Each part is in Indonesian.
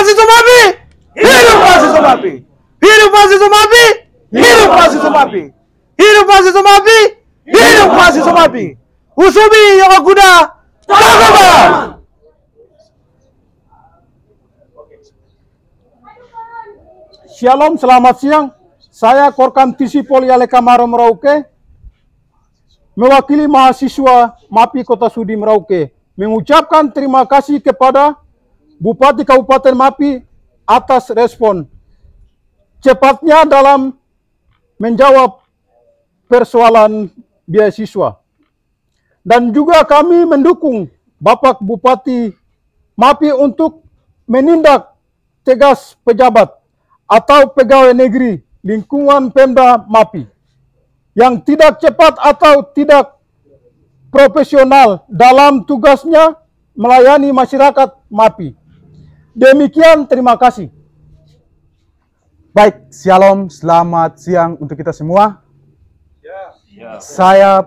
mahasiswa MAPI! Hidup mahasiswa MAPI! Hidup mahasiswa MAPI! Hidup mahasiswa MAPI! Hidup mahasiswa MAPI! Hidup mahasiswa MAPI! Usumi Yokokuda Takaba! Shalom, selamat siang. Saya Korkam TC Poli Aleka Maro Merauke, mewakili mahasiswa MAPI Kota Sudi Merauke, mengucapkan terima kasih kepada Bupati Kabupaten MAPI atas respon cepatnya dalam menjawab persoalan beasiswa. Dan juga kami mendukung Bapak Bupati MAPI untuk menindak tegas pejabat atau pegawai negeri lingkungan Pemda MAPI yang tidak cepat atau tidak profesional dalam tugasnya melayani masyarakat MAPI. Demikian, terima kasih. Baik, shalom, selamat siang untuk kita semua. Saya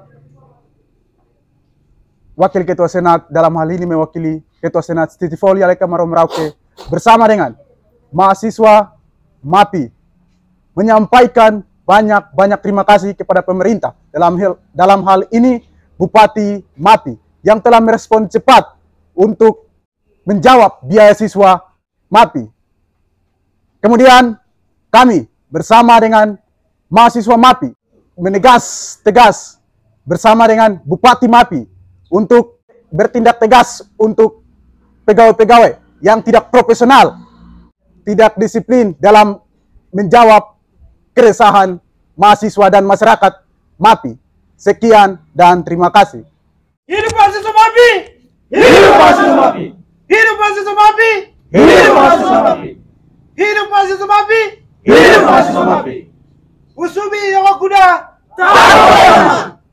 Wakil Ketua Senat, dalam hal ini mewakili Ketua Senat TC Poli Aleka Maro Merauke bersama dengan mahasiswa MAPI menyampaikan banyak terima kasih kepada pemerintah, dalam hal ini Bupati MAPI yang telah merespon cepat untuk menjawab beasiswa MAPI. Kemudian kami bersama dengan mahasiswa MAPI menegas tegas bersama dengan Bupati MAPI untuk bertindak tegas untuk pegawai-pegawai yang tidak profesional, tidak disiplin dalam menjawab keresahan mahasiswa dan masyarakat MAPI. Sekian dan terima kasih. Hidup mahasiswa MAPI! Hidup mahasiswa MAPI! Hidup mahasiswa MAPI! Hidup mahasiswa MAPI! Hidup mahasiswa MAPI! Hidup mahasiswa MAPI! Usumi Yokokuda Takaba!